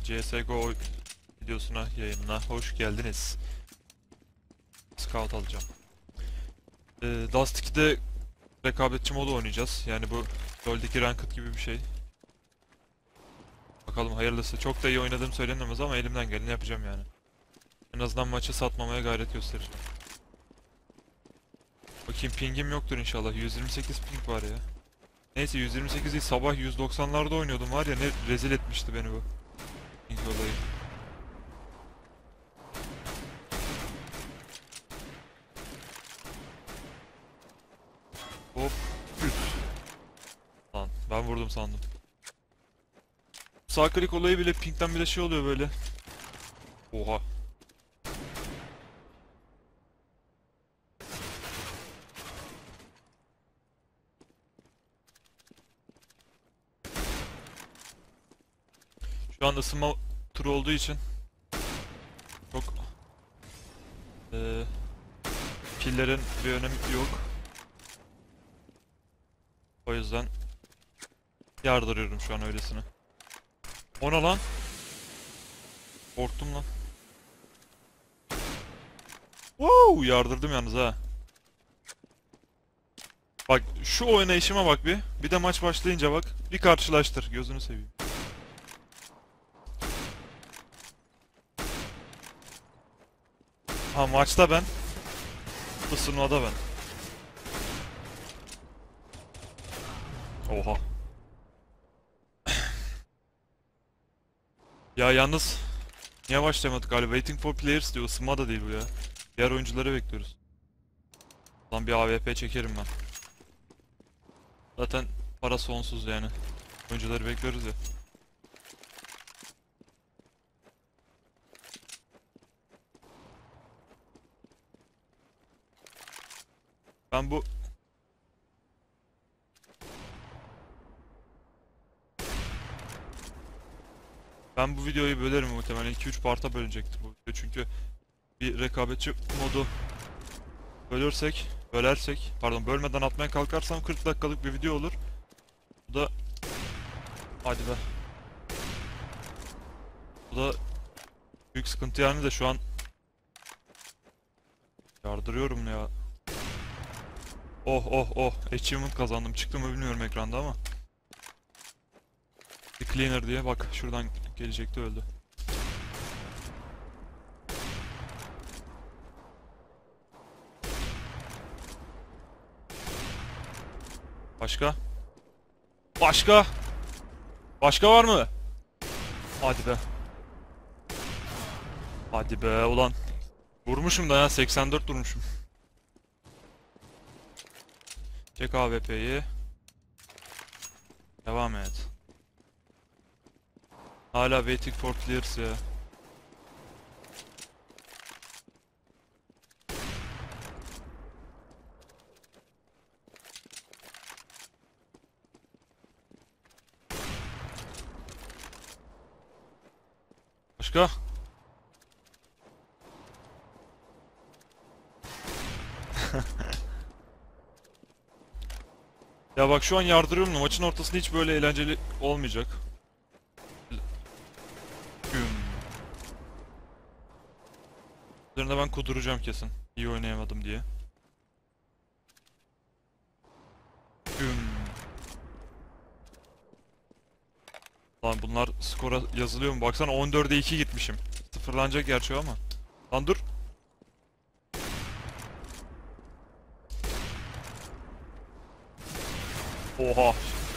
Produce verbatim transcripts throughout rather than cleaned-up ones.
C S G O videosuna, yayınına hoş geldiniz. Scout alacağım. Ee, Dust ikide rekabetçi modu oynayacağız. Yani bu LoL'deki Ranked gibi bir şey. Bakalım hayırlısı. Çok da iyi oynadığım söylenemez ama elimden geleni yapacağım yani. En azından maçı satmamaya gayret göstereceğim. Bakayım, pingim yoktur inşallah. yüz yirmi sekiz ping var ya. Neyse, yüz yirmi sekiz değil, sabah yüz doksanlarda oynuyordum var ya, ne rezil etmişti beni bu ping olayı. Hop. Üt. Lan ben vurdum sandım. Sağ klik olayı bile pingden bile şey oluyor böyle. Oha. Şu an ısınma turu olduğu için çok ee, pillerin bir önemi yok. O yüzden yardırıyorum şu an öylesine. O ne lan? Korktum lan. Wow, yardırdım yalnız ha. Bak şu oynayışıma bak bir. Bir de maç başlayınca bak. Bir karşılaştır. Gözünü seveyim. Ha, maçta ben. Isınmada ben. Oha. Ya yalnız niye başlamadık galiba? Waiting for players diyor. Isınma da değil bu ya. Diğer oyuncuları bekliyoruz. Lan bir A W P çekerim ben. Zaten para sonsuz yani. Oyuncuları bekliyoruz ya. Ben bu Ben bu videoyu bölerim muhtemelen. iki üç parta bölünecektir bu video. Çünkü bir rekabetçi modu bölürsek, bölersek, pardon bölmeden atmaya kalkarsam kırk dakikalık bir video olur. Bu da hadi be. Bu da büyük sıkıntı yani, de şu an yardırıyorum ya. Oh oh oh, achievement kazandım. Çıktı mı bilmiyorum ekranda ama. Bir cleaner diye bak, şuradan gelecekti, öldü. Başka? Başka? Başka var mı? Hadi be. Hadi be ulan. Vurmuşum da ya, seksen dört vurmuşum. Çek A W P'yi. Devam et. Hala waiting for clears ya. Başka? Ya bak şu an yardırıyorum da maçın ortasında hiç böyle eğlenceli olmayacak. Güm. Üzerinde ben kuduracağım kesin. İyi oynayamadım diye. Güm. Lan bunlar skora yazılıyor mu? Baksana on dörde iki gitmişim. Sıfırlanacak gerçi ama. Lan dur. Oha.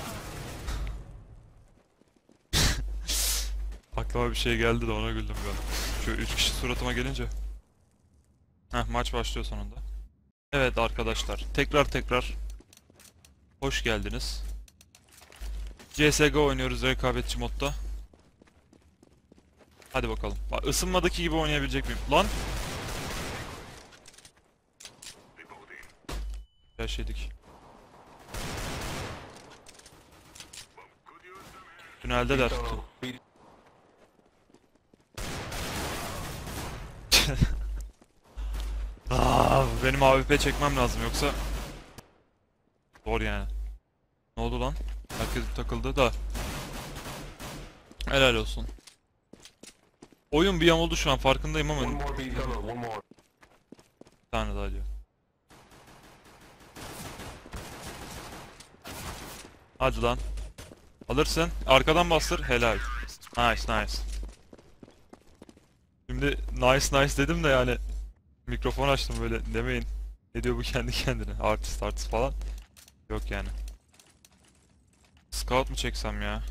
Aklıma bir şey geldi de ona güldüm ben. Şu üç kişi suratıma gelince. Heh, maç başlıyor sonunda. Evet arkadaşlar, tekrar tekrar hoş geldiniz. C S G O oynuyoruz rekabetçi modda. Hadi bakalım. Bak, ısınmadaki gibi oynayabilecek miyim? Lan! Yaşadık. Tüneldeler. Aa, benim A W P çekmem lazım yoksa zor yani. Ne oldu lan? Herkes takıldı da. Helal olsun. Oyun bir yamuldu şu an farkındayım ama One more B tunnel, one more. bir tane daha diyor. Hadi lan. Alırsın. Arkadan bastır. Helal. Nice nice. Şimdi nice nice dedim de yani mikrofon açtım böyle demeyin. Ne diyor bu kendi kendine? Artist artist falan. Yok yani. Scout mu çeksem ya?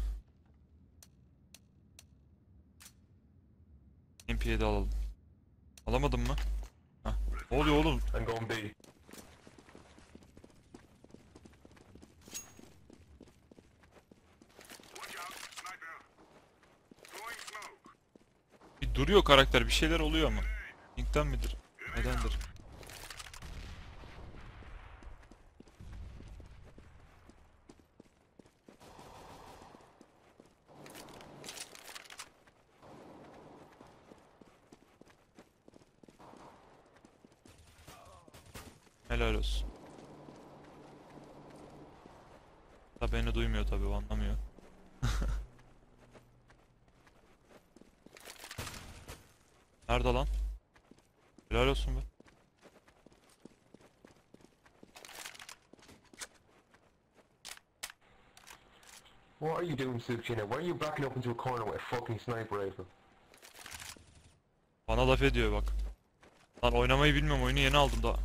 M P yedi alalım. Alamadın mı? Hah. Ne oluyor oğlum? I'm going B. Bir duruyor karakter. Bir şeyler oluyor ama. Link'ten midir? Nedendir? Helal olsun. Da beni duymuyor tabii, o anlamıyor. Nerede lan? Helal olsun be. What are you doing, Suchina? Why are you backing up into a corner with a fucking sniper rifle? Bana laf ediyor bak. Lan oynamayı bilmiyorum, oyunu yeni aldım daha.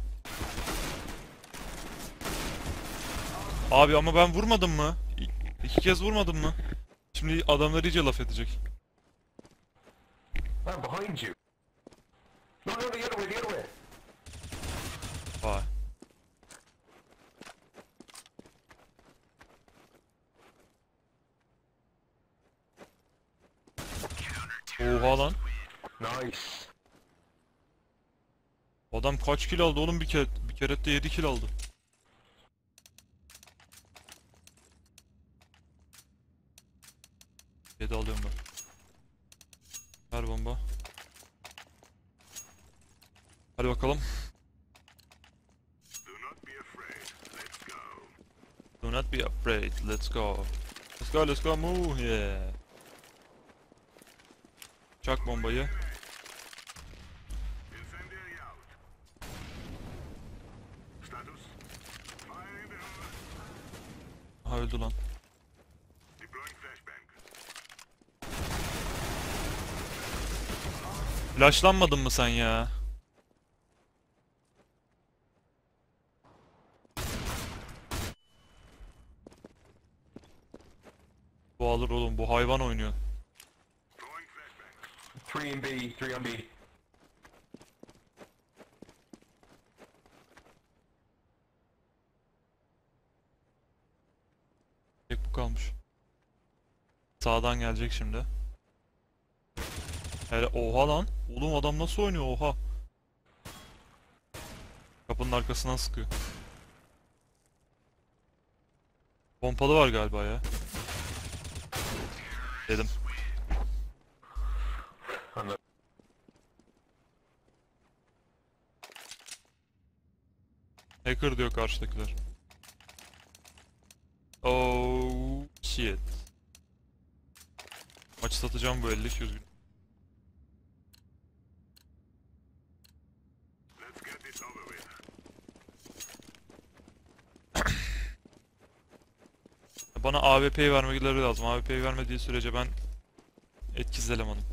Abi ama ben vurmadım mı? İ- İki kez vurmadım mı? Şimdi adamlar iyice laf edecek. I'm behind you. No, no, the other way, the other way. Vay. Oha lan. Nice. Adam kaç kill aldı oğlum bir kere bir kerette yedi kill aldı. yedi alıyorum ben. Ver bomba. Hadi bakalım. Do not be afraid. Let's go. Let's go, let's go, move. Yeah. Çak bombayı. Aha öldü lan. Flashlanmadın mı sen ya? Bu alır oğlum, bu hayvan oynuyor. Three in B, three on B. Tek bu kalmış. Sağdan gelecek şimdi. Hele oha lan. Oğlum adam nasıl oynuyor, oha. Kapının arkasından sıkıyor. Pompalı var galiba ya. Dedim. On the Hacker diyor karşıdakiler. Oh shit. Maçı satacağım bu elli iki yüz bin. Bana A W P'yi vermeleri lazım. A W P'yi vermediği sürece ben etkisiz elemanım.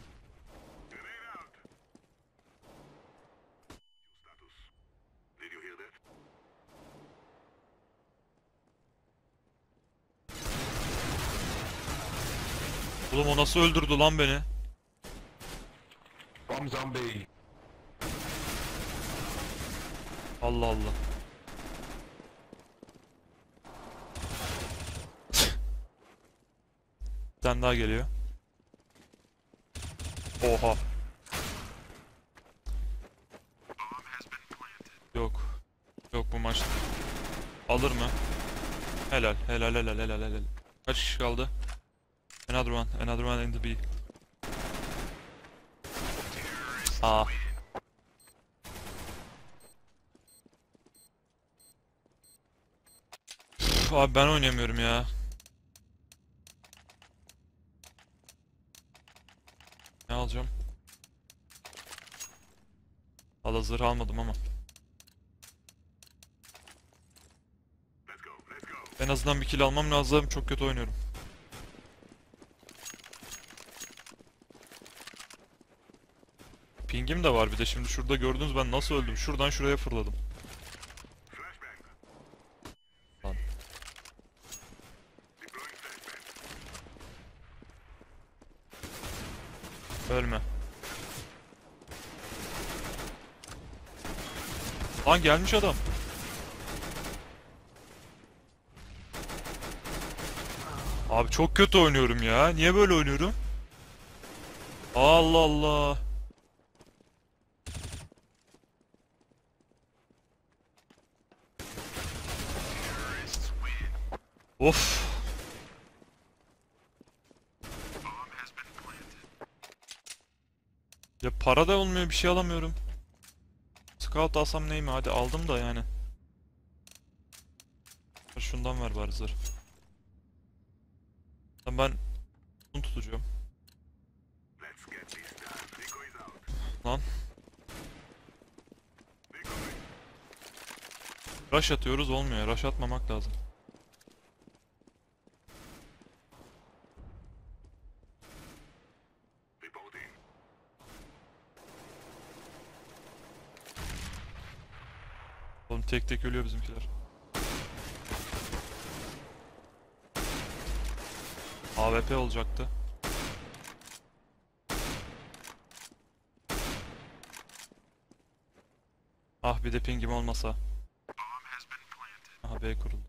Oğlum o nasıl öldürdü lan beni? bombs on B. Allah Allah. Bir tane daha geliyor. Oha. Yok. Yok bu maç. Alır mı? Helal. Helal helal helal helal. Kaç kişi kaldı? Another one. Another one in the B. Aa. Üf, abi ben oynayamıyorum ya. Ne alacağım? alacağım. Valla zırh almadım ama. En azından bir kill almam lazım. Çok kötü oynuyorum. Pingim de var bir de, şimdi şurada gördünüz ben nasıl öldüm. Şuradan şuraya fırladım. Lan. Ölme. Lan gelmiş adam. Abi çok kötü oynuyorum ya. Niye böyle oynuyorum? Allah Allah. Of. Ya para da olmuyor, bir şey alamıyorum. Scout alsam ney mi? Hadi aldım da yani. Şundan ver bari zırh. Ben bunu tutacağım. Lan. Rush atıyoruz, olmuyor. Rush atmamak lazım. Oğlum tek tek ölüyor bizimkiler. A W P olacaktı. Ah bir de pingim olmasa. Aha B kuruldu.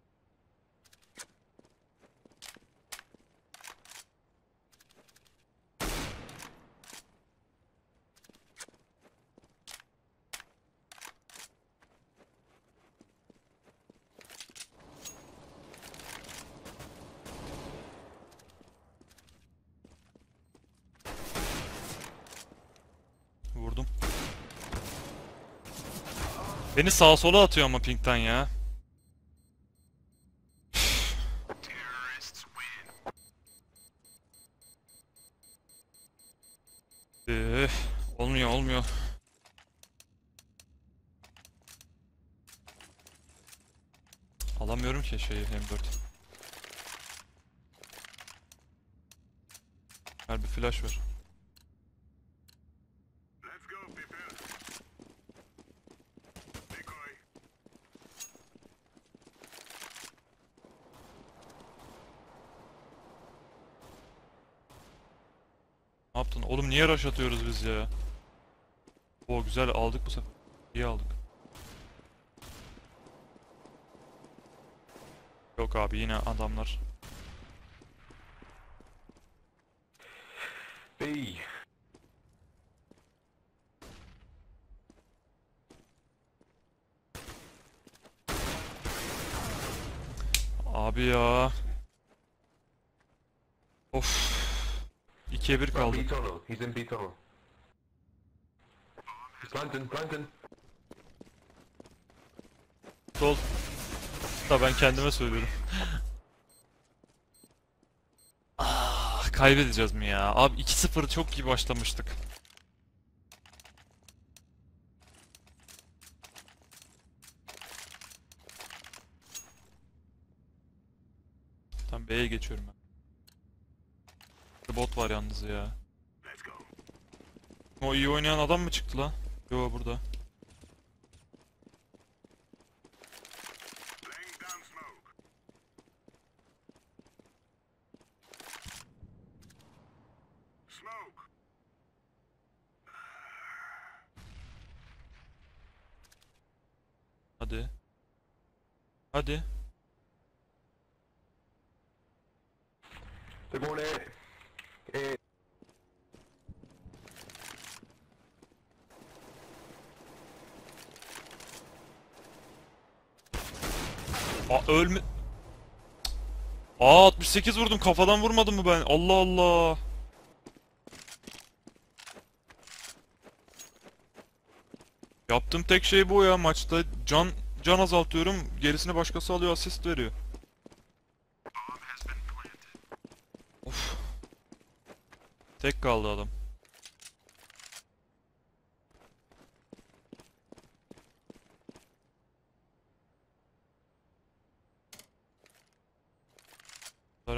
Vurdum. Beni sağa sola atıyor ama pingten ya. Üf, olmuyor olmuyor. Alamıyorum ki şeyi M dört. Ver bir flash ver. Ne yaptın? Oğlum niye rush atıyoruz biz ya? O güzel aldık bu sefer. İyi aldık. Yok abi yine adamlar. B. Abi ya. Of. ikiye bir Right, kaldı. B tunnel. He's in B tunnel. He's planting, planting. Sol. Da ben kendime söylüyorum. Ah, kaybedeceğiz mi ya? Abi iki sıfır çok iyi başlamıştık. Tamam B'ye geçiyorum ben. Bot var yalnız ya. O iyi oynayan adam mı çıktı lan? Yo burada. Hadi. Hadi. They're going A. A. Aa ölme. Aa altmış sekiz vurdum, kafadan vurmadım mı ben? Allah Allah. Yaptığım tek şey bu ya maçta. Can can azaltıyorum. Gerisini başkası alıyor, asist veriyor. Of. Tek kaldı adam.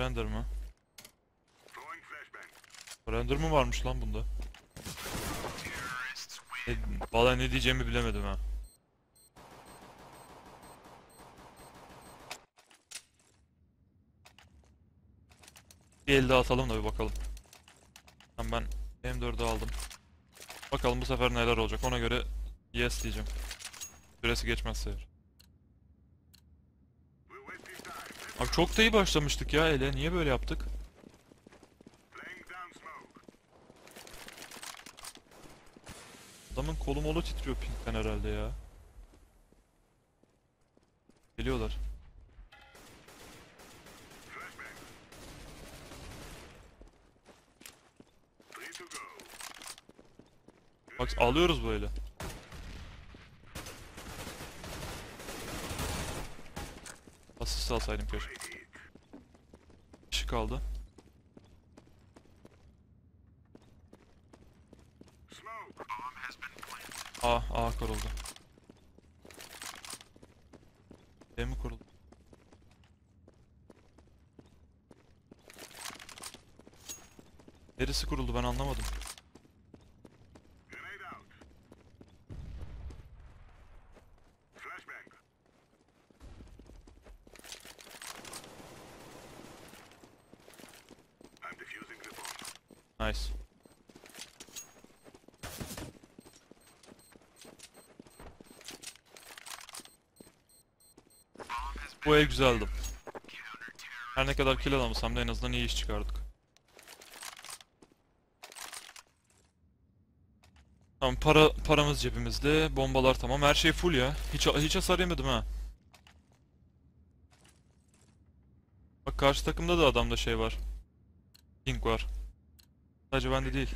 Surrender mı? Surrender mı varmış lan bunda? E, vallahi ne diyeceğimi bilemedim ha. Bir elde atalım da bir bakalım. Tamam, ben M dördü aldım. Bakalım bu sefer neler olacak, ona göre yes diyeceğim. Süresi geçmezse eğer. Abi çok da iyi başlamıştık ya ele. Niye böyle yaptık? Adamın kolu molu titriyor pinkten herhalde ya. Geliyorlar. Bak alıyoruz böyle. Asist alsaydım keşke. Kişi kaldı. A, A kuruldu. B mi kuruldu? Neresi kuruldu, ben anlamadım. Nice. Bu el güzeldi. Her ne kadar kill alamasam da en azından iyi iş çıkardık. Tamam, para paramız cebimizde, bombalar tamam, her şey full ya. Hiç hiç hasar yemedim ha. Bak karşı takımda da adamda şey var. Pink var. Sadece bende değil.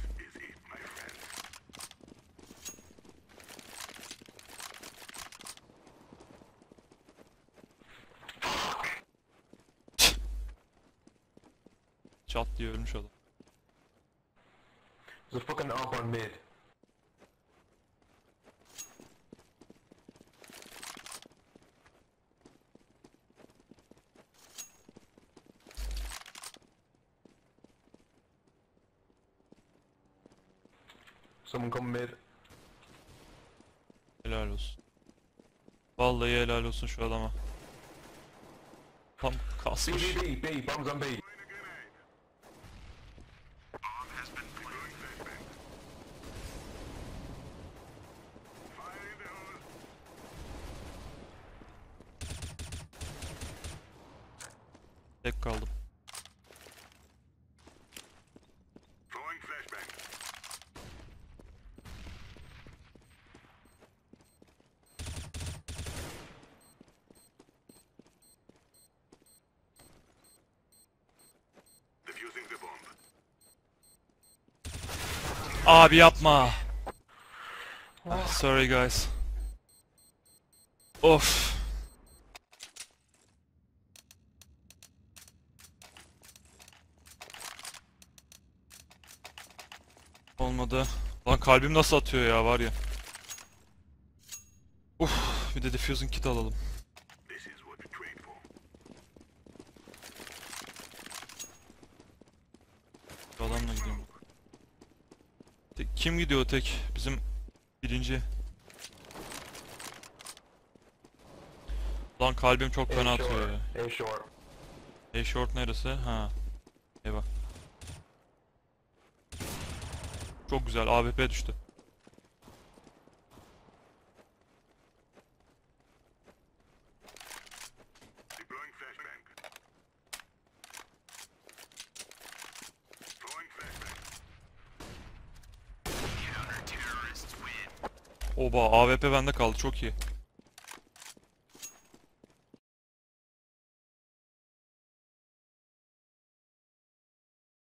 Çat diye ölmüş adam. There's a fucking op on mid. Someone come mid. Helal olsun. Vallahi helal olsun şu adama. Tam B, kasmış. B, B, B, bombs on B. Tek kaldım. Abi yapma. Ah, sorry guys. Of. Olmadı. Lan kalbim nasıl atıyor ya, var ya. Uf, bir de diffusing kit alalım. Şu adamla gideyim. Tek, kim gidiyor tek? Bizim birinci. Lan kalbim çok fena A atıyor short. ya. A short. A short neresi? Ha. Eyvah. Çok güzel, A W P düştü. Oba, A W P bende kaldı, çok iyi.